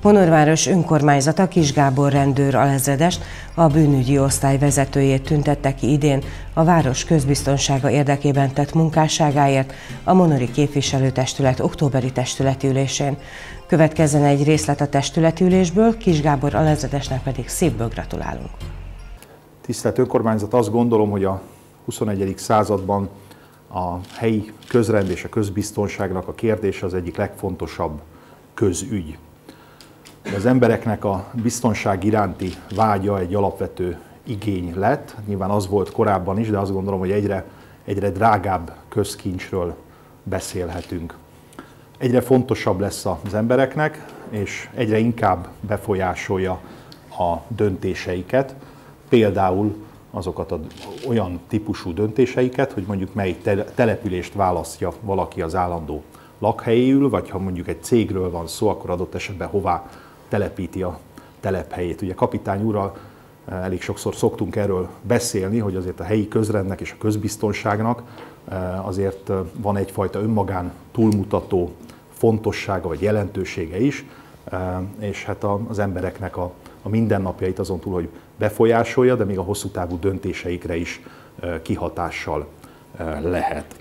Monorváros önkormányzata Kis Gábor rendőr alezredest, a bűnügyi osztály vezetőjét tüntette ki idén a város közbiztonsága érdekében tett munkásságáért a monori képviselőtestület októberi testületi ülésén. Következzen egy részlet a testületi ülésből, Kis Gábor alezredesnek pedig szívből gratulálunk. Tisztelt önkormányzat, azt gondolom, hogy a 21. században a helyi közrend és a közbiztonságnak a kérdése az egyik legfontosabb közügy. Az embereknek a biztonság iránti vágya egy alapvető igény lett. Nyilván az volt korábban is, de azt gondolom, hogy egyre drágább közkincsről beszélhetünk. Egyre fontosabb lesz az embereknek, és egyre inkább befolyásolja a döntéseiket. Például azokat olyan típusú döntéseiket, hogy mondjuk melyik települést választja valaki az állandó lakhelyéül, vagy ha mondjuk egy cégről van szó, akkor adott esetben hová telepíti a telephelyét. Ugye kapitány úrral elég sokszor szoktunk erről beszélni, hogy azért a helyi közrendnek és a közbiztonságnak azért van egyfajta önmagán túlmutató fontossága vagy jelentősége is, és hát az embereknek a mindennapjait azon túl, hogy befolyásolja, de még a hosszú távú döntéseikre is kihatással lehet.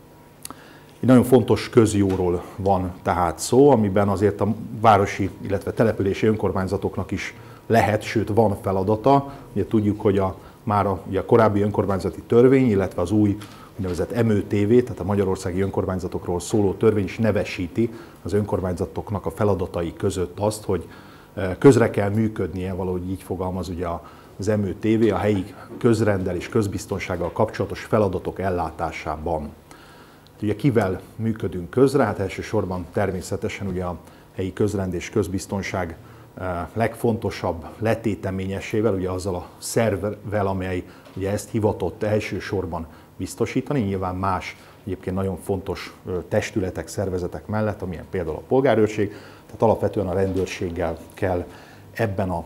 Egy nagyon fontos közjóról van tehát szó, amiben azért a városi, illetve települési önkormányzatoknak is lehet, sőt van feladata. Ugye tudjuk, hogy már a korábbi önkormányzati törvény, illetve az új úgynevezett MÖTV, tehát a magyarországi önkormányzatokról szóló törvény is nevesíti az önkormányzatoknak a feladatai között azt, hogy közre kell működnie, valahogy így fogalmaz ugye az MÖTV, a helyi közrenddel és közbiztonsággal kapcsolatos feladatok ellátásában. Ugye kivel működünk közre? Hát elsősorban természetesen ugye a helyi közrend és közbiztonság legfontosabb letéteményesével, ugye azzal a szervvel, amely ugye ezt hivatott elsősorban biztosítani, nyilván más egyébként nagyon fontos testületek, szervezetek mellett, amilyen például a polgárőrség, tehát alapvetően a rendőrséggel kell ebben a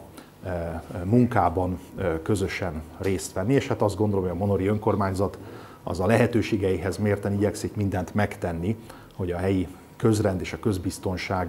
munkában közösen részt venni, és hát azt gondolom, hogy a monori önkormányzat az a lehetőségeihez mérten igyekszik mindent megtenni, hogy a helyi közrend és a közbiztonság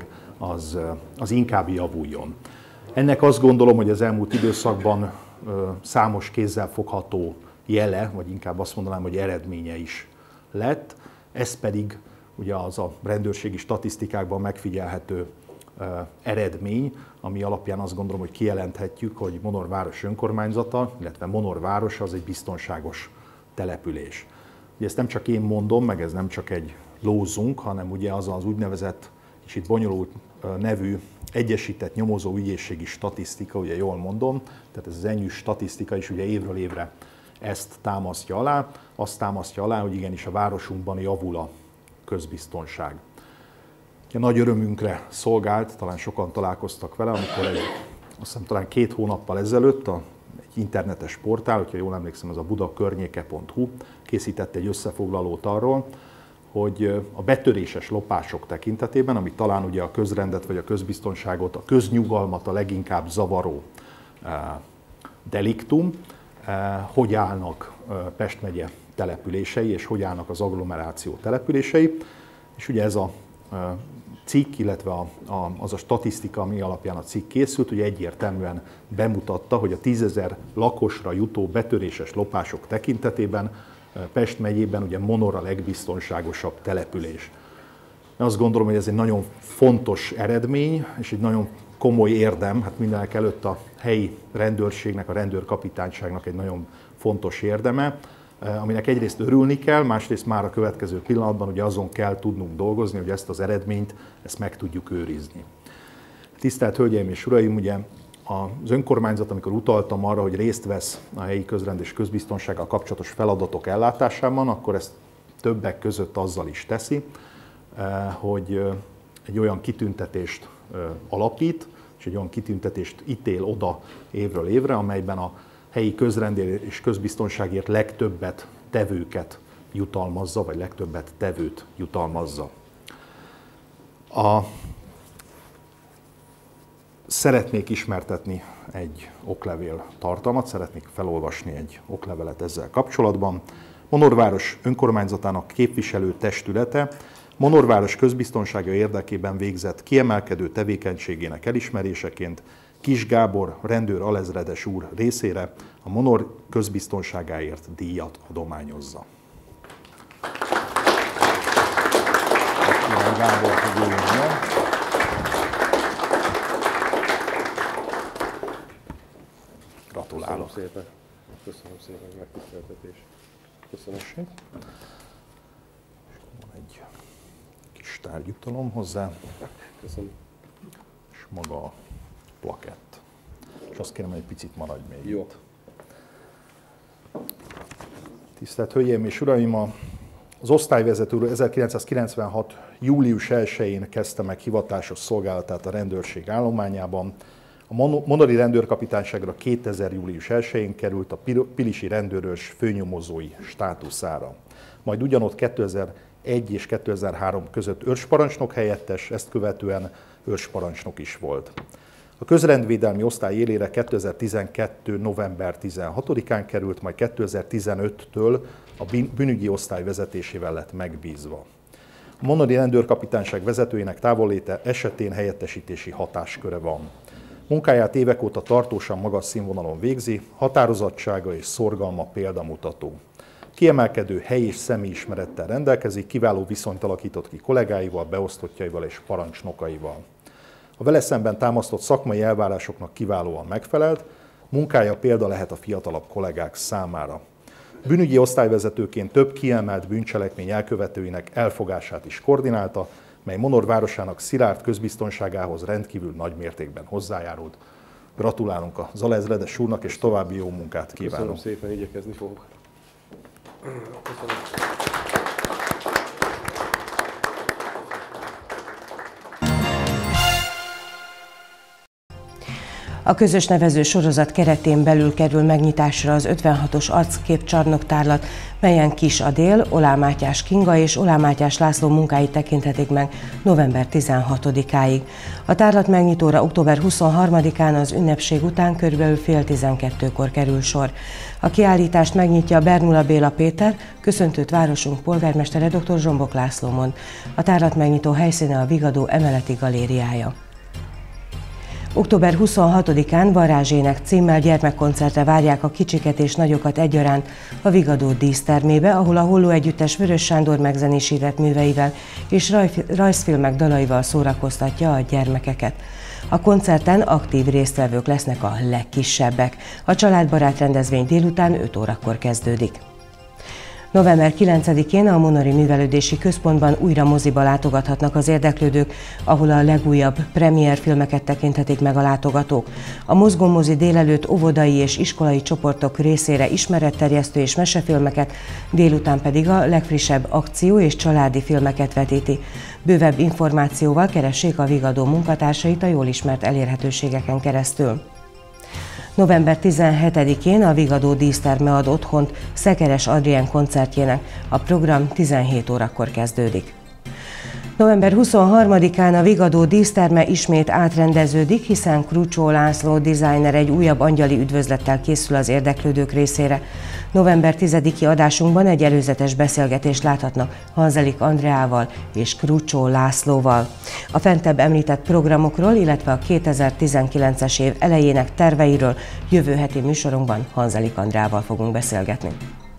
az inkább javuljon. Ennek azt gondolom, hogy az elmúlt időszakban számos kézzelfogható jele, vagy inkább azt mondanám, hogy eredménye is lett. Ez pedig ugye az a rendőrségi statisztikákban megfigyelhető eredmény, ami alapján azt gondolom, hogy kijelenthetjük, hogy Monor város önkormányzata, illetve Monor városa az egy biztonságos település. Ugye ezt nem csak én mondom, meg ez nem csak egy lózunk, hanem ugye az az úgynevezett, kicsit bonyolult nevű egyesített nyomozó ügyészségi statisztika, ugye jól mondom, tehát ez az ENYÜ statisztika is ugye évről évre ezt támasztja alá, azt támasztja alá, hogy igenis a városunkban javul a közbiztonság. Nagy örömünkre szolgált, talán sokan találkoztak vele, amikor azt hiszem talán 2 hónappal ezelőtt egy internetes portál, hogyha jól emlékszem, ez a budakörnyéke.hu készített egy összefoglalót arról, hogy a betöréses lopások tekintetében, ami talán ugye a közrendet vagy a közbiztonságot, a köznyugalmat a leginkább zavaró deliktum, hogy állnak Pest megye települései, és hogy állnak az agglomeráció települései. És ugye ez a cikk, illetve az a statisztika, ami alapján a cikk készült, ugye egyértelműen bemutatta, hogy a 10 000 lakosra jutó betöréses lopások tekintetében Pest megyében ugye Monor a legbiztonságosabb település. Azt gondolom, hogy ez egy nagyon fontos eredmény, és egy nagyon komoly érdem, hát mindenek előtt a helyi rendőrségnek, a rendőrkapitányságnak egy nagyon fontos érdeme, aminek egyrészt örülni kell, másrészt már a következő pillanatban ugye azon kell tudnunk dolgozni, hogy ezt az eredményt, ezt meg tudjuk őrizni. Tisztelt Hölgyeim és Uraim, ugye az önkormányzat, amikor utaltam arra, hogy részt vesz a helyi közrend és közbiztonsággal kapcsolatos feladatok ellátásában, akkor ezt többek között azzal is teszi, hogy egy olyan kitüntetést alapít, és egy olyan kitüntetést ítél oda évről évre, amelyben a helyi közrend és közbiztonságért legtöbbet tevőket jutalmazza, vagy legtöbbet tevőt jutalmazza. Szeretnék ismertetni egy oklevél tartalmat, szeretnék felolvasni egy oklevelet ezzel kapcsolatban. Monor város önkormányzatának képviselő testülete Monorváros közbiztonsága érdekében végzett kiemelkedő tevékenységének elismeréseként Kiss Gábor rendőr alezredes úr részére a Monor közbiztonságáért díjat adományozza. Gábor, gratulálok. Köszönöm szépen a megtiszteltetés. Köszönöm. Van egy kis tárgyutalom hozzá. Köszönöm. És maga a plakett. És azt kérem, hogy egy picit maradj még. Jó. Itt. Tisztelt Hölgyeim és Uraim! Az osztályvezető 1996. július 1-én kezdte meg hivatásos szolgálatát a rendőrség állományában. A monori rendőrkapitányságra 2000. július 1-én került a pilisi rendőrös főnyomozói státuszára. Majd ugyanott 2001 és 2003 között őrsparancsnok helyettes, ezt követően őrsparancsnok is volt. A közrendvédelmi osztály élére 2012. november 16-án került, majd 2015-től a bűnügyi osztály vezetésével lett megbízva. A monori rendőrkapitányság vezetőjének távolléte esetén helyettesítési hatásköre van. Munkáját évek óta tartósan magas színvonalon végzi, határozottsága és szorgalma példamutató. Kiemelkedő hely- és személyismerettel rendelkezik, kiváló viszonyt alakított ki kollégáival, beosztottjaival és parancsnokaival. A vele szemben támasztott szakmai elvárásoknak kiválóan megfelelt, munkája példa lehet a fiatalabb kollégák számára. Bűnügyi osztályvezetőként több kiemelt bűncselekmény elkövetőinek elfogását is koordinálta, mely Monor városának szilárd közbiztonságához rendkívül nagy mértékben hozzájárult. Gratulálunk az alezredes úrnak, és további jó munkát kívánunk. Köszönöm szépen, igyekezni fogok. Köszönöm. A közös nevező sorozat keretén belül kerül megnyitásra az 56-os arcképcsarnoktárlat, melyen Kiss Adél, Oláh Mátyás Kinga és Oláh Mátyás László munkáit tekinthetik meg november 16-áig. A tárlat megnyitóra október 23-án az ünnepség után körülbelül fél 12-kor kerül sor. A kiállítást megnyitja Bernula Béla Péter, köszöntőt városunk polgármestere dr. Zsombok László mond. A tárlat megnyitó helyszíne a Vigadó emeleti galériája. Október 26-án Varázsének címmel gyermekkoncertre várják a kicsiket és nagyokat egyaránt a Vigadó dísztermébe, ahol a Holló Együttes Vörös Sándor megzenésített műveivel és rajzfilmek dalaival szórakoztatja a gyermekeket. A koncerten aktív résztvevők lesznek a legkisebbek. A családbarát rendezvény délután 5 órakor kezdődik. November 9-én a Monori Művelődési Központban újra moziba látogathatnak az érdeklődők, ahol a legújabb premier filmeket tekinthetik meg a látogatók. A mozgómozi délelőtt óvodai és iskolai csoportok részére ismeretterjesztő és mesefilmeket, délután pedig a legfrissebb akció és családi filmeket vetíti. Bővebb információval keressék a Vigadó munkatársait a jól ismert elérhetőségeken keresztül. November 17-én a Vigadó díszterme ad otthont Szekeres Adrien koncertjének. A program 17 órakor kezdődik. November 23-án a Vigadó díszterme ismét átrendeződik, hiszen Krucsó László designer egy újabb angyali üdvözlettel készül az érdeklődők részére. November 10-i adásunkban egy előzetes beszélgetést láthatnak Hanzelik Andreával és Krucsó Lászlóval. A fentebb említett programokról, illetve a 2019-es év elejének terveiről jövő heti műsorunkban Hanzelik Andreával fogunk beszélgetni.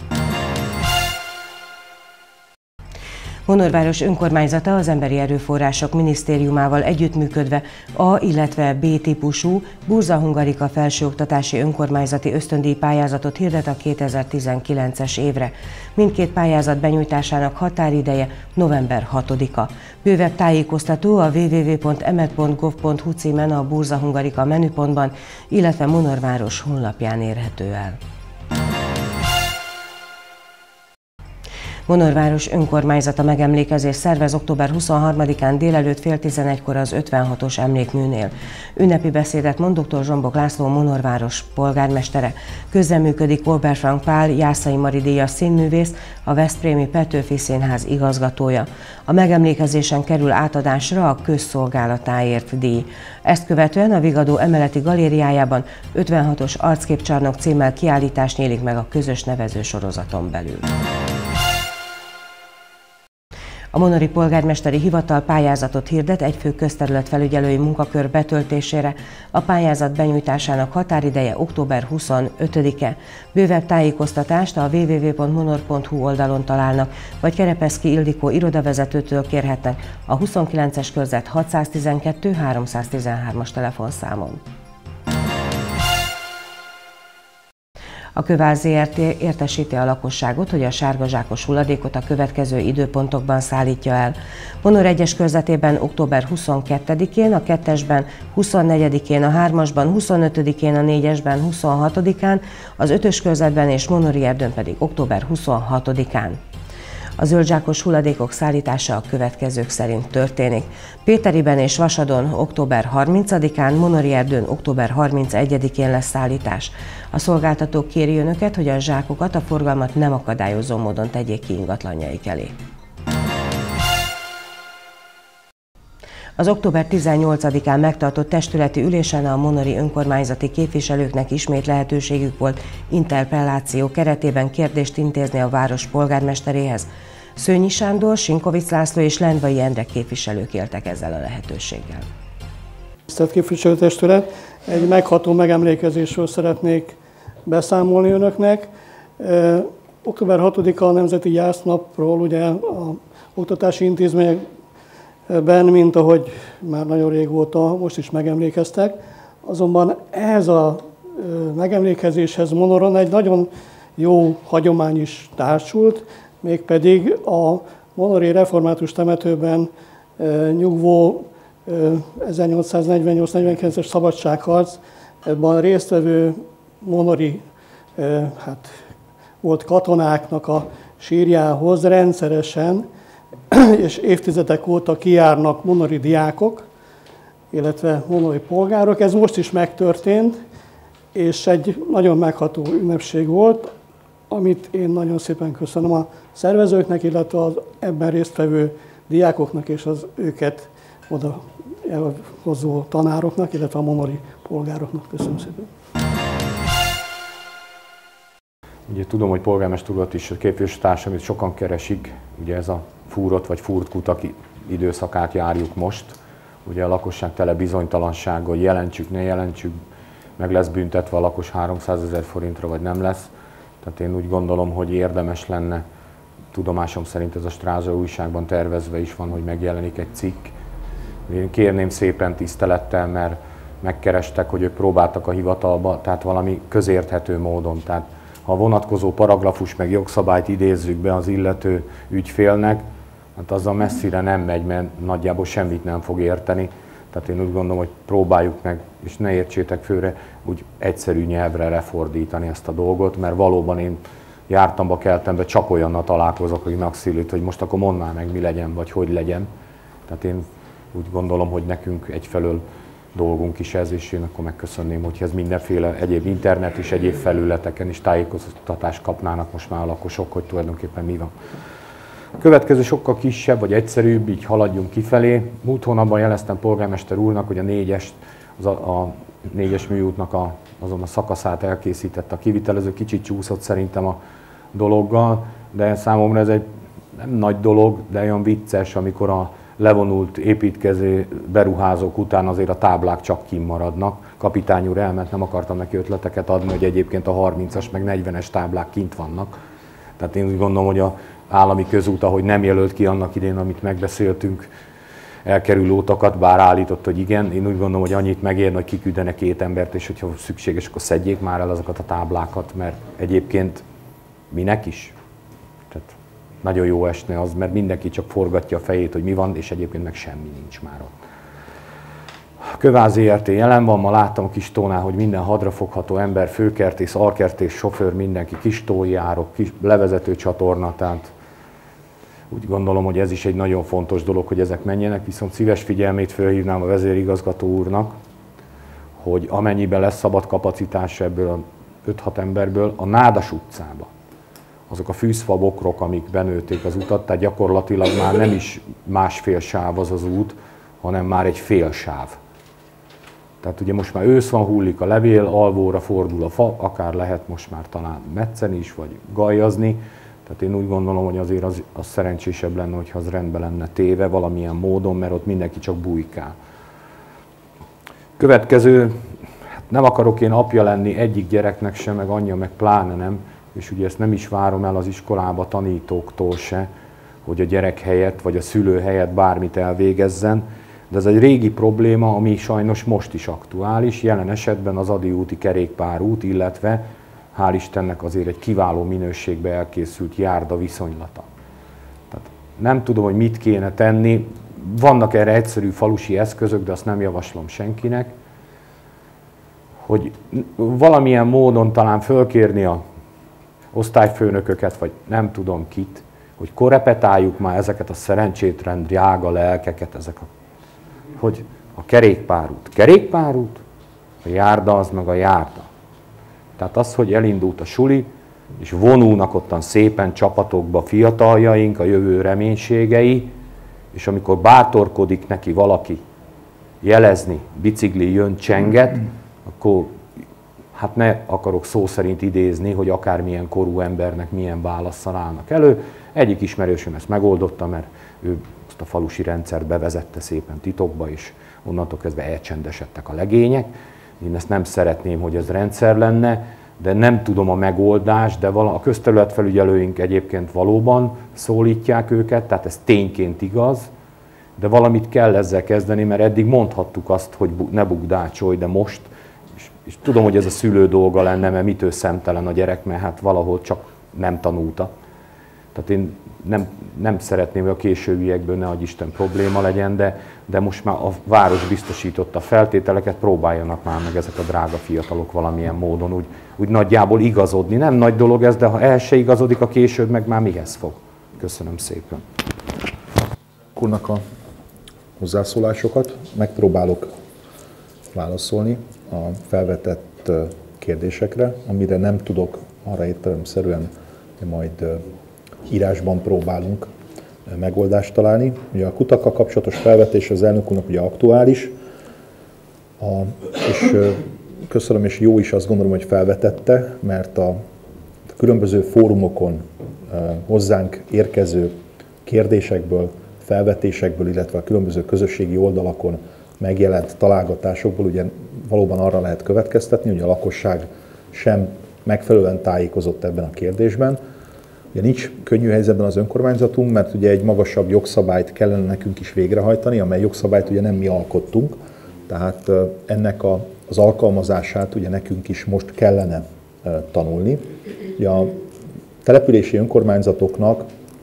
Monorváros önkormányzata az Emberi Erőforrások Minisztériumával együttműködve A, illetve B típusú Burzsa-Hungarika felsőoktatási önkormányzati ösztöndíj pályázatot hirdet a 2019-es évre. Mindkét pályázat benyújtásának határideje november 6-a. Bővebb tájékoztató a www.emet.gov.hu címen a Burzsa-Hungarika menüpontban, illetve Monorváros honlapján érhető el. Monorváros önkormányzata megemlékezést szervez október 23-án délelőtt fél 11-kor az 56-os emlékműnél. Ünnepi beszédet mond dr. Zsombok László Monorváros polgármestere. Közreműködik Oberfrank Pál Jászai Mari díjas színművész, a Veszprémi Petőfi Színház igazgatója. A megemlékezésen kerül átadásra a közszolgálatáért díj. Ezt követően a Vigadó emeleti galériájában 56-os arcképcsarnok címmel kiállítás nyílik meg a közös nevező sorozaton belül. A monori polgármesteri hivatal pályázatot hirdet egy fő közterületfelügyelői munkakör betöltésére. A pályázat benyújtásának határideje október 25-e. Bővebb tájékoztatást a www.monor.hu oldalon találnak, vagy Kerepeszki Ildikó irodavezetőtől kérhetnek a 29-es körzet 612 313-as telefonszámon. A Köváll Zrt. Értesíti a lakosságot, hogy a sárgazsákos hulladékot a következő időpontokban szállítja el. Monor 1-es körzetében október 22-én, a 2-esben 24-én, a 3-asban 25-én, a 4-esben 26-án, az 5-ös körzetben és Monori Erdőn pedig október 26-án. A zöldzsákos hulladékok szállítása a következők szerint történik. Péteriben és Vasadon október 30-án, Monori Erdőn október 31-én lesz szállítás. A szolgáltatók kéri önöket, hogy a zsákokat a forgalmat nem akadályozó módon tegyék ki ingatlanjaik elé. Az október 18-án megtartott testületi ülésen a monori önkormányzati képviselőknek ismét lehetőségük volt interpelláció keretében kérdést intézni a város polgármesteréhez. Szőnyi Sándor, Sinkovics László és Lendvai Endre képviselők éltek ezzel a lehetőséggel. Tisztelt képviselőtestület, egy megható megemlékezésről szeretnék beszámolni önöknek. Október 6-a a Nemzeti Gyásznapról, ugye a oktatási intézményekben, mint ahogy már nagyon régóta most is megemlékeztek, azonban ehhez a megemlékezéshez Monoron egy nagyon jó hagyomány is társult, mégpedig a monori református temetőben nyugvó 1848-49-es szabadságharcban résztvevő monori volt katonáknak a sírjához rendszeresen és évtizedek óta kijárnak monori diákok, illetve monori polgárok. Ez most is megtörtént, és egy nagyon megható ünnepség volt, amit én nagyon szépen köszönöm a szervezőknek, illetve az ebben résztvevő diákoknak és az őket oda elhozó tanároknak, illetve a monori polgároknak. Köszönöm szépen. Ugye tudom, hogy polgármester urat is, a képviselőtársam, amit sokan keresik, ugye ez a fúrott vagy fúrt kutak időszakát járjuk most. Ugye a lakosság tele bizonytalansága, hogy jelentsük, ne jelentsük, meg lesz büntetve a lakos 300 000 forintra, vagy nem lesz. Tehát én úgy gondolom, hogy érdemes lenne, tudomásom szerint ez a Stráza újságban tervezve is van, hogy megjelenik egy cikk. Én kérném szépen tisztelettel, mert megkerestek, hogy ők próbáltak a hivatalba, tehát valami közérthető módon. Tehát ha a vonatkozó paragrafus meg jogszabályt idézzük be az illető ügyfélnek, hát azzal messzire nem megy, mert nagyjából semmit nem fog érteni. Tehát én úgy gondolom, hogy próbáljuk meg, és ne értsétek főre, úgy egyszerű nyelvre lefordítani ezt a dolgot, mert valóban én jártam keltembe, csak olyannal találkozok, hogy megszólít, hogy most akkor mondd már meg, mi legyen, vagy hogy legyen. Tehát én úgy gondolom, hogy nekünk egyfelől dolgunk is ez, és én akkor megköszönném, hogyha ez mindenféle egyéb internet és egyéb felületeken is tájékoztatást kapnának most már a lakosok, hogy tulajdonképpen mi van. A következő sokkal kisebb vagy egyszerűbb, így haladjunk kifelé. Múlt hónapban jeleztem polgármester úrnak, hogy a 4-es műútnak azon a szakaszát elkészítette a kivitelező, kicsit csúszott szerintem a dologgal, de számomra ez egy nem nagy dolog, de olyan vicces, amikor a levonult építkező beruházók után azért a táblák csak kimaradnak. Kapitány úr elment, nem akartam neki ötleteket adni, hogy egyébként a 30-as meg 40-es táblák kint vannak. Tehát én úgy gondolom, hogy a állami közút, ahogy nem jelölt ki annak idén, amit megbeszéltünk, elkerülő utakat, bár állított, hogy igen. Én úgy gondolom, hogy annyit megérne, hogy kiküldenek 2 embert, és hogyha szükséges, akkor szedjék már el azokat a táblákat, mert egyébként minek is? Tehát nagyon jó esne az, mert mindenki csak forgatja a fejét, hogy mi van, és egyébként meg semmi nincs már ott. A Köváll Zrt. Jelen van, ma láttam a kis tónál, hogy minden hadrafogható ember, főkertész, alkertész, sofőr, mindenki, kis tójárok, kis levezető csatorna, tehát úgy gondolom, hogy ez is egy nagyon fontos dolog, hogy ezek menjenek, viszont szíves figyelmét felhívnám a vezérigazgató úrnak, hogy amennyiben lesz szabad kapacitás ebből a 5-6 emberből, a Nádas utcába, azok a fűzfa bokrok, amik benőtték az utat, tehát gyakorlatilag már nem is másfél sáv az út, hanem már egy fél sáv. Tehát ugye most már ősz van, hullik a levél, alvóra fordul a fa, akár lehet most már talán metszeni is, vagy galjazni. Tehát én úgy gondolom, hogy azért az szerencsésebb lenne, hogyha az rendben lenne téve valamilyen módon, mert ott mindenki csak bujkál. Következő, hát nem akarok én apja lenni egyik gyereknek sem, meg anyja, meg pláne nem, és ugye ezt nem is várom el az iskolába tanítóktól se, hogy a gyerek helyett, vagy a szülő helyett bármit elvégezzen, de ez egy régi probléma, ami sajnos most is aktuális, jelen esetben az Ady úti kerékpárút, illetve hál' Istennek azért egy kiváló minőségbe elkészült járda viszonylata. Tehát nem tudom, hogy mit kéne tenni, vannak erre egyszerű falusi eszközök, de azt nem javaslom senkinek, hogy valamilyen módon talán fölkérni a osztályfőnököket, vagy nem tudom kit, hogy korrepetáljuk már ezeket a szerencsétlen drága lelkeket, hogy a kerékpárút, a járda az meg a járda. Tehát az, hogy elindult a suli, és vonulnak ottan szépen csapatokba fiataljaink, a jövő reménységei, és amikor bátorkodik neki valaki jelezni, bicikli jön, csenget, akkor hát ne akarok szó szerint idézni, hogy akármilyen korú embernek milyen válasszal állnak elő. Egyik ismerősöm ezt megoldotta, mert ő azt a falusi rendszert bevezette szépen titokba, és onnantól kezdve elcsendesedtek a legények. Én ezt nem szeretném, hogy ez rendszer lenne, de nem tudom a megoldást, de a közterületfelügyelőink egyébként valóban szólítják őket, tehát ez tényként igaz, de valamit kell ezzel kezdeni, mert eddig mondhattuk azt, hogy ne bukdácsolj, de most, és tudom, hogy ez a szülő dolga lenne, mert mitől szemtelen a gyerek, mert hát valahol csak nem tanulta. Tehát én nem szeretném, hogy a későbbiekből ne adj Isten probléma legyen, de most már a város biztosította feltételeket, próbáljanak már meg ezek a drága fiatalok valamilyen módon úgy nagyjából igazodni. Nem nagy dolog ez, de ha el se igazodik a később, meg már mihez fog. Köszönöm szépen. Úrnak a hozzászólásokat, megpróbálok válaszolni a felvetett kérdésekre, amire nem tudok, arra értelemszerűen majd írásban próbálunk megoldást találni. Ugye a kutakkal kapcsolatos felvetés az elnök úrnak ugye aktuális, és köszönöm, és jó is azt gondolom, hogy felvetette, mert a különböző fórumokon hozzánk érkező kérdésekből, felvetésekből, illetve a különböző közösségi oldalakon megjelent találgatásokból ugye valóban arra lehet következtetni, hogy a lakosság sem megfelelően tájékozott ebben a kérdésben. Ugye nincs könnyű helyzetben az önkormányzatunk, mert ugye egy magasabb jogszabályt kellene nekünk is végrehajtani, amely jogszabályt ugye nem mi alkottunk, tehát ennek az alkalmazását ugye nekünk is most kellene tanulni. Ugye a települési önkormányzatoknak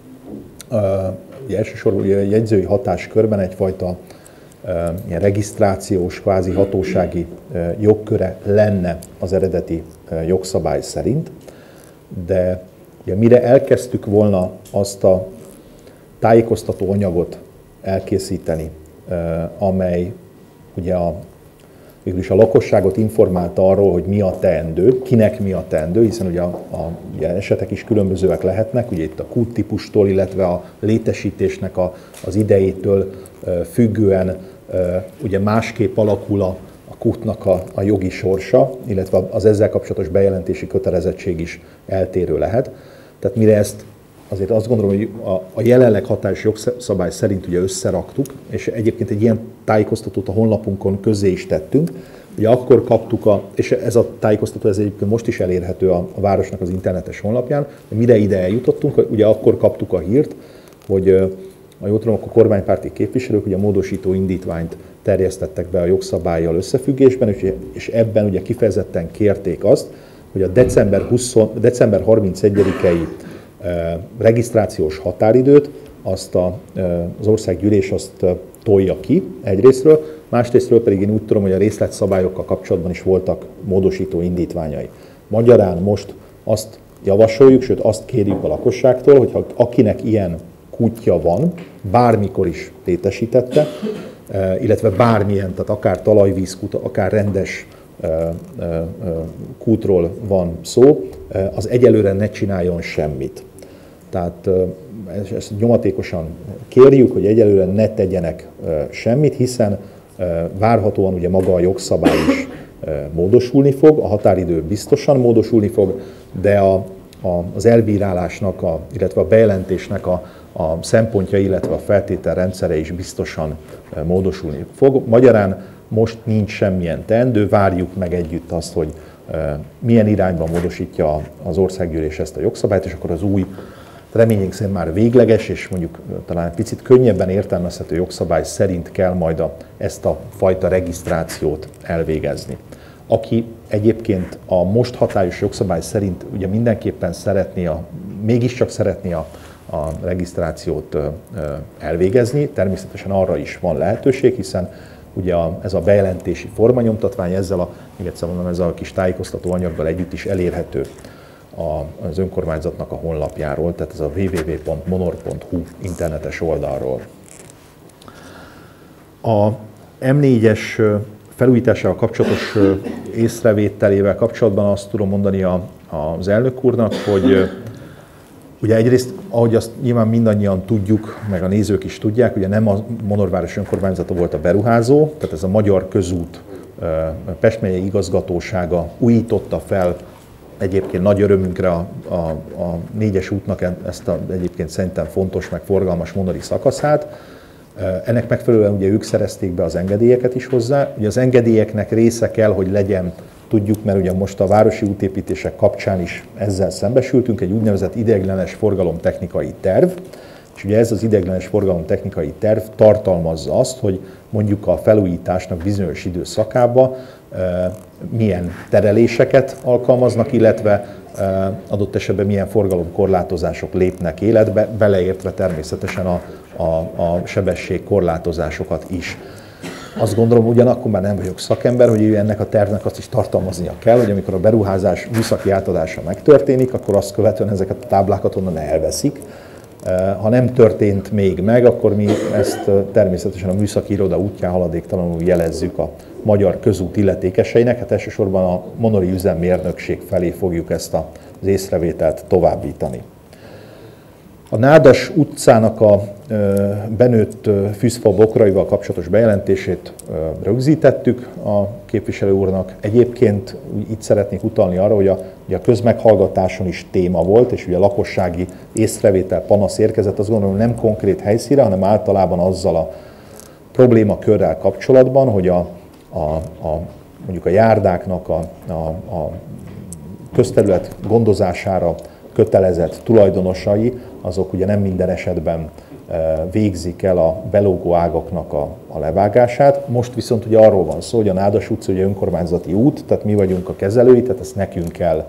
ugye elsősorban ugye a jegyzői hatáskörben egyfajta ilyen regisztrációs, kvázi hatósági jogköre lenne az eredeti jogszabály szerint, de ugye, mire elkezdtük volna azt a tájékoztató anyagot elkészíteni, amely ugye végülis a lakosságot informálta arról, hogy mi a teendő, kinek mi a teendő, hiszen ugye esetek is különbözőek lehetnek, ugye itt a kúttípustól, illetve a létesítésnek az idejétől függően ugye másképp alakul a kútnak a jogi sorsa, illetve az ezzel kapcsolatos bejelentési kötelezettség is eltérő lehet. Tehát mire ezt azért azt gondolom, hogy a jelenleg hatályos jogszabály szerint ugye összeraktuk, és egyébként egy ilyen tájékoztatót a honlapunkon közzé is tettünk. Ugye akkor kaptuk, és ez a tájékoztató ez egyébként most is elérhető a városnak az internetes honlapján, de mire ide eljutottunk, ugye akkor kaptuk a hírt, hogy ha jól tudom, akkor kormánypárti képviselők ugye módosító indítványt terjesztettek be a jogszabállyal összefüggésben, és ebben ugye kifejezetten kérték azt, hogy a december 31-i regisztrációs határidőt azt az országgyűlés azt tolja ki egyrésztről, másrésztről pedig én úgy tudom, hogy a részletszabályokkal kapcsolatban is voltak módosító indítványai. Magyarán most azt javasoljuk, sőt azt kérjük a lakosságtól, hogy ha akinek ilyen kútja van, bármikor is létesítette, illetve bármilyen, tehát akár talajvízkút, akár rendes kútról van szó, az egyelőre ne csináljon semmit. Tehát ezt nyomatékosan kérjük, hogy egyelőre ne tegyenek semmit, hiszen várhatóan ugye maga a jogszabály is módosulni fog, a határidő biztosan módosulni fog, de az elbírálásnak, illetve a bejelentésnek a szempontja, illetve a feltételrendszere is biztosan módosulni fog. Magyarán most nincs semmilyen teendő, várjuk meg együtt azt, hogy milyen irányban módosítja az országgyűlés ezt a jogszabályt, és akkor az új, reményünk szerint már végleges, és mondjuk talán egy picit könnyebben értelmezhető jogszabály szerint kell majd ezt a fajta regisztrációt elvégezni. Aki egyébként a most hatályos jogszabály szerint ugye mindenképpen mégiscsak szeretné a regisztrációt elvégezni, természetesen arra is van lehetőség, hiszen ugye ez a bejelentési formanyomtatvány még egyszer mondom, ezzel a kis tájékoztató anyaggal együtt is elérhető az önkormányzatnak a honlapjáról, tehát ez a www.monor.hu internetes oldalról. A M4-es felújításával kapcsolatos észrevételével kapcsolatban azt tudom mondani az elnök úrnak, hogy ugye egyrészt, ahogy azt nyilván mindannyian tudjuk, meg a nézők is tudják, ugye nem a Monorváros önkormányzata volt a beruházó, tehát ez a Magyar Közút Pest megyei igazgatósága újította fel egyébként nagy örömünkre a 4-es útnak ezt egyébként szerintem fontos, meg forgalmas monori szakaszát. Ennek megfelelően ugye ők szerezték be az engedélyeket is hozzá. Ugye az engedélyeknek része kell, hogy legyen, tudjuk, mert ugye most a városi útépítések kapcsán is ezzel szembesültünk, egy úgynevezett ideiglenes forgalomtechnikai terv. És ugye ez az ideiglenes forgalomtechnikai terv tartalmazza azt, hogy mondjuk a felújításnak bizonyos időszakában milyen tereléseket alkalmaznak, illetve adott esetben milyen forgalomkorlátozások lépnek életbe, beleértve természetesen a sebességkorlátozásokat is. Azt gondolom, ugyanakkor már nem vagyok szakember, hogy ennek a tervnek azt is tartalmaznia kell, hogy amikor a beruházás műszaki átadása megtörténik, akkor azt követően ezeket a táblákat onnan elveszik. Ha nem történt még meg, akkor mi ezt természetesen a műszaki iroda útján haladéktalanul jelezzük a Magyar Közút illetékeseinek, hát elsősorban a monori üzemmérnökség felé fogjuk ezt az észrevételt továbbítani. A Nádas utcának a benőtt fűzfa bokraival kapcsolatos bejelentését rögzítettük a képviselő úrnak. Egyébként itt szeretnék utalni arra, hogy a közmeghallgatáson is téma volt, és ugye a lakossági észrevétel, panasz érkezett, azt gondolom nem konkrét helyszínre, hanem általában azzal a problémakörrel kapcsolatban, hogy mondjuk a járdáknak a közterület gondozására kötelezett tulajdonosai, azok ugye nem minden esetben végzik el a belógó ágaknak a levágását. Most viszont ugye arról van szó, hogy a Nádas utca ugye önkormányzati út, tehát mi vagyunk a kezelői, tehát ezt nekünk kell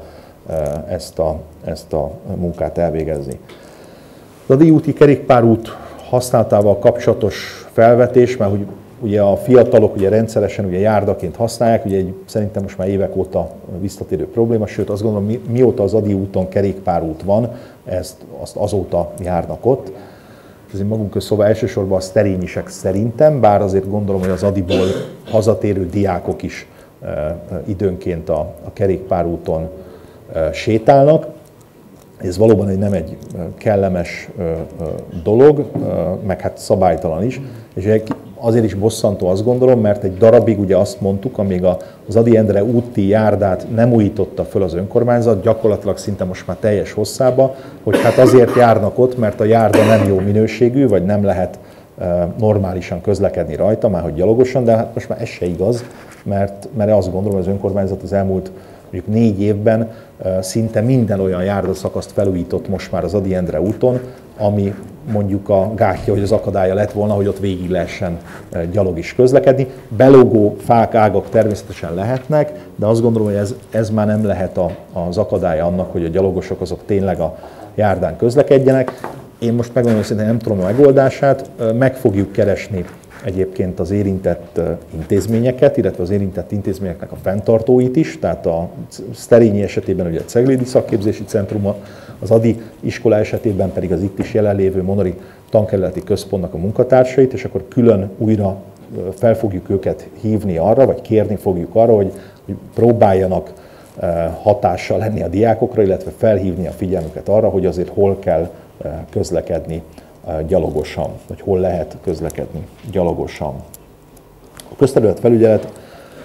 ezt a munkát elvégezni. Az Ady úti kerékpárút használatával kapcsolatos felvetés, mert hogy ugye a fiatalok ugye rendszeresen ugye járdaként használják, ugye szerintem most már évek óta visszatérő probléma, sőt azt gondolom, mióta az Ady úton kerékpárút van, azt azóta járnak ott. Ezért magunk között szóval elsősorban a szterényisek szerintem, bár azért gondolom, hogy az Adyból hazatérő diákok is időnként a kerékpárúton sétálnak. Ez valóban nem egy kellemes dolog, meg hát szabálytalan is. És azért is bosszantó, azt gondolom, mert egy darabig ugye azt mondtuk, amíg az Ady Endre úti járdát nem újította föl az önkormányzat, gyakorlatilag szinte most már teljes hosszába, hogy hát azért járnak ott, mert a járda nem jó minőségű, vagy nem lehet normálisan közlekedni rajta, már hogy gyalogosan, de hát most már ez se igaz, mert azt gondolom, hogy az önkormányzat az elmúlt mondjuk 4 évben szinte minden olyan járdaszakaszt felújított most már az Ady Endre úton, ami mondjuk a gátja, hogy az akadálya lett volna, hogy ott végig lehessen gyalog is közlekedni. Belógó fák, ágak természetesen lehetnek, de azt gondolom, hogy ez már nem lehet az akadálya annak, hogy a gyalogosok azok tényleg a járdán közlekedjenek. Én most megmondom, hogy nem tudom a megoldását, meg fogjuk keresni egyébként az érintett intézményeket, illetve az érintett intézményeknek a fenntartóit is, tehát a Szterényi esetében ugye a Ceglédi Szakképzési Centrum, az Ady iskola esetében pedig az itt is jelenlévő Monori Tankerületi Központnak a munkatársait, és akkor külön újra fel fogjuk őket hívni arra, vagy kérni fogjuk arra, hogy próbáljanak hatással lenni a diákokra, illetve felhívni a figyelmüket arra, hogy azért hol kell közlekedni gyalogosan, vagy hol lehet közlekedni gyalogosan. A közterület felügyelet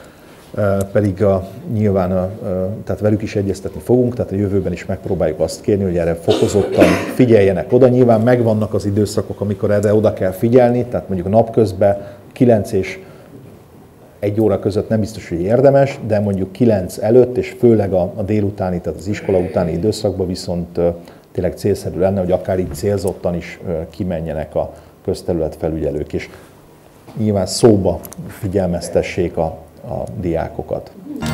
pedig nyilván tehát velük is egyeztetni fogunk, tehát a jövőben is megpróbáljuk azt kérni, hogy erre fokozottan figyeljenek oda. Nyilván megvannak az időszakok, amikor erre oda kell figyelni, tehát mondjuk napközben 9 és 1 óra között nem biztos, hogy érdemes, de mondjuk 9 előtt, és főleg a délutáni, tehát az iskola utáni időszakban viszont tényleg célszerű lenne, hogy akár így célzottan is kimenjenek a közterületfelügyelők, és nyilván szóba figyelmeztessék a diákokat.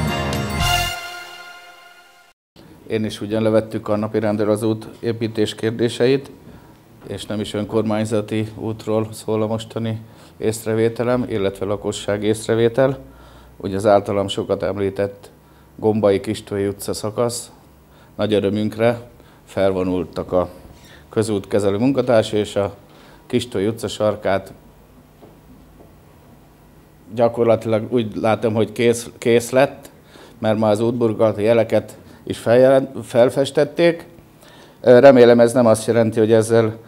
Én is ugyan levettük a napirendről az út építés kérdéseit, és nem is önkormányzati útról szól a mostani észrevételem, illetve lakosság észrevétel. Ugye az általam sokat említett Gombai Kistói utca szakasz. Nagy örömünkre felvonultak a közútkezelő munkatársa, és a Kistói utca sarkát gyakorlatilag úgy látom, hogy kész lett, mert már az útburkolati jeleket is felfestették. Remélem ez nem azt jelenti, hogy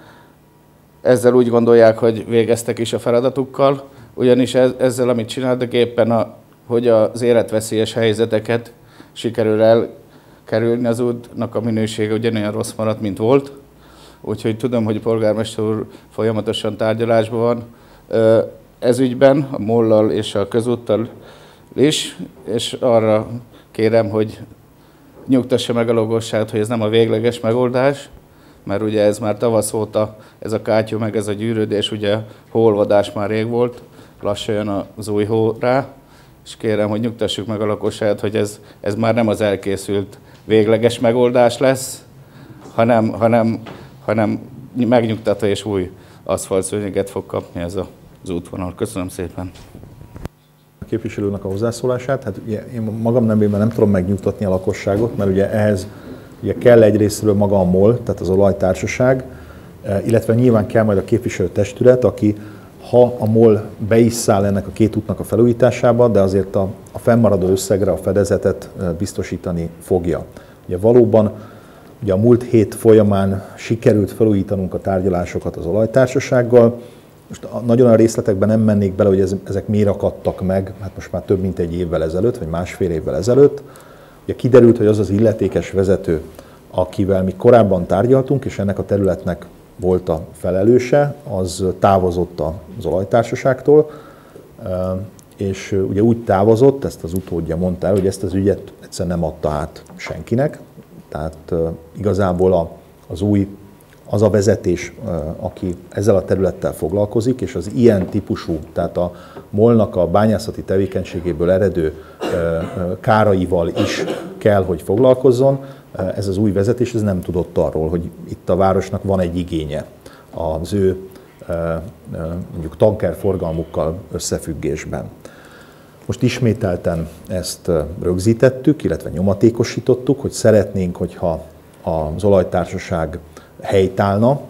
ezzel úgy gondolják, hogy végeztek is a feladatukkal, ugyanis ezzel, amit csináltak éppen, hogy az életveszélyes helyzeteket sikerül elkerülni, az útnak a minősége ugyanolyan rossz maradt, mint volt. Úgyhogy tudom, hogy a polgármester úr folyamatosan tárgyalásban van ez ügyben, a MOL-lal és a közúttal is, és arra kérem, hogy nyugtassa meg a lakosságot, hogy ez nem a végleges megoldás, mert ugye ez már tavasz óta, ez a kátyú, meg ez a gyűrődés, ugye hóolvadás már rég volt, lassan jön az új hó rá, és kérem, hogy nyugtassuk meg a lakosságot, hogy ez már nem az elkészült végleges megoldás lesz, hanem megnyugtató és új aszfaltszőnyeget fog kapni ez az útvonal. Köszönöm szépen. A képviselőnek a hozzászólását, hát ugye én magam nemében nem tudom megnyugtatni a lakosságot, mert ugye ehhez ugye kell egyrésztről maga a MOL, tehát az olajtársaság, illetve nyilván kell majd a képviselőtestület, aki ha a MOL be is száll ennek a két útnak a felújításába, de azért a fennmaradó összegre a fedezetet biztosítani fogja. Ugye valóban ugye a múlt hét folyamán sikerült felújítanunk a tárgyalásokat az olajtársasággal. Most nagyon a részletekben nem mennék bele, hogy ezek miért akadtak meg, hát most már több mint 1 évvel ezelőtt, vagy másfél évvel ezelőtt. Ugye kiderült, hogy az az illetékes vezető, akivel mi korábban tárgyaltunk, és ennek a területnek volt a felelőse, az távozott az olajtársaságtól, és ugye úgy távozott, ezt az utódja mondta el, hogy ezt az ügyet egyszerűen nem adta át senkinek, tehát igazából az a vezetés, aki ezzel a területtel foglalkozik, és az ilyen típusú, tehát a MOL-nak a bányászati tevékenységéből eredő káraival is kell, hogy foglalkozzon. Ez az új vezetés ez nem tudott arról, hogy itt a városnak van egy igénye az ő mondjuk tankerforgalmukkal összefüggésben. Most ismételten ezt rögzítettük, illetve nyomatékosítottuk, hogy szeretnénk, hogyha az olajtársaság helytállna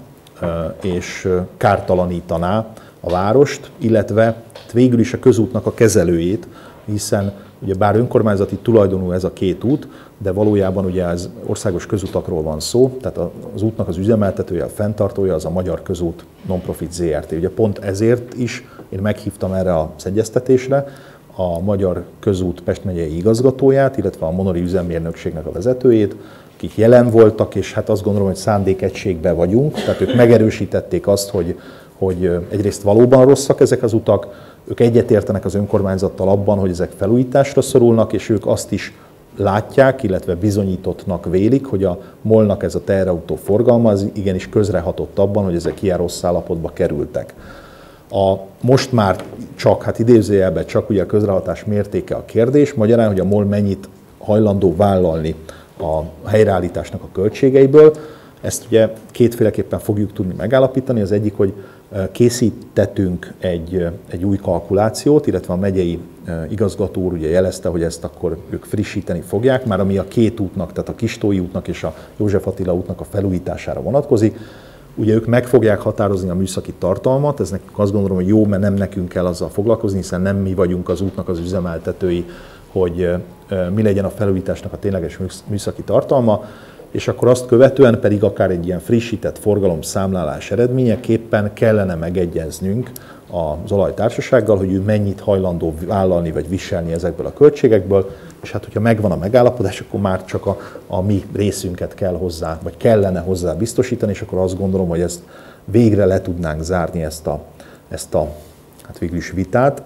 és kártalanítaná a várost, illetve végül is a közútnak a kezelőjét, hiszen ugye bár önkormányzati tulajdonú ez a két út, de valójában ugye ez országos közutakról van szó, tehát az útnak az üzemeltetője, a fenntartója az a Magyar Közút Non-Profit Zrt. Ugye pont ezért is én meghívtam erre az egyeztetésre a Magyar Közút Pest megyei igazgatóját, illetve a Monori üzemmérnökségnek a vezetőjét, akik jelen voltak, és hát azt gondolom, hogy szándékegységben vagyunk, tehát ők megerősítették azt, hogy egyrészt valóban rosszak ezek az utak, ők egyetértenek az önkormányzattal abban, hogy ezek felújításra szorulnak, és ők azt is látják, illetve bizonyítottnak vélik, hogy a MOL-nak ez a teherautó forgalma az igenis közrehatott abban, hogy ezek ilyen rossz állapotba kerültek. Most már csak, hát idézőjelben csak ugye a közrehatás mértéke a kérdés, magyarán, hogy a MOL mennyit hajlandó vállalni a helyreállításnak a költségeiből. Ezt ugye kétféleképpen fogjuk tudni megállapítani. Az egyik, hogy készítettünk egy új kalkulációt, illetve a megyei igazgató úr ugye jelezte, hogy ezt akkor ők frissíteni fogják, már ami a két útnak, tehát a Kistói útnak és a József Attila útnak a felújítására vonatkozik. Ugye ők meg fogják határozni a műszaki tartalmat, ez nekünk azt gondolom, hogy jó, mert nem nekünk kell azzal foglalkozni, hiszen nem mi vagyunk az útnak az üzemeltetői, hogy mi legyen a felújításnak a tényleges műszaki tartalma, és akkor azt követően pedig akár egy ilyen frissített forgalomszámlálás eredményeképpen kellene megegyeznünk az olajtársasággal, hogy ő mennyit hajlandó vállalni vagy viselni ezekből a költségekből, és hát hogyha megvan a megállapodás, akkor már csak a mi részünket kell hozzá, vagy kellene hozzá biztosítani, és akkor azt gondolom, hogy ezt végre le tudnánk zárni ezt a hát végül is vitát.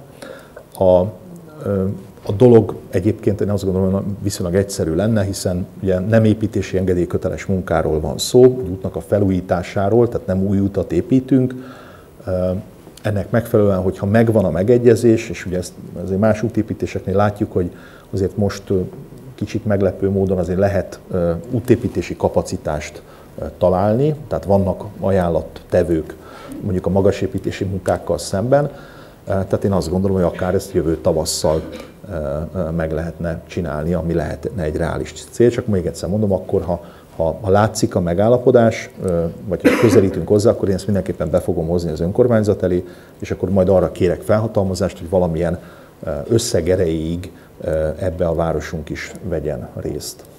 A dolog egyébként én azt gondolom, hogy viszonylag egyszerű lenne, hiszen ugye nem építési engedélyköteles munkáról van szó, útnak a felújításáról, tehát nem új utat építünk. Ennek megfelelően, hogyha megvan a megegyezés, és ugye ezt azért más útépítéseknél látjuk, hogy azért most kicsit meglepő módon azért lehet útépítési kapacitást találni, tehát vannak ajánlattevők mondjuk a magasépítési munkákkal szemben, tehát én azt gondolom, hogy akár ezt jövő tavasszal meg lehetne csinálni, ami lehetne egy reális cél. Csak még egyszer mondom, akkor ha látszik a megállapodás, vagy ha közelítünk hozzá, akkor én ezt mindenképpen be fogom hozni az önkormányzat elé, és akkor majd arra kérek felhatalmazást, hogy valamilyen összeg erejéig ebbe a városunk is vegyen részt.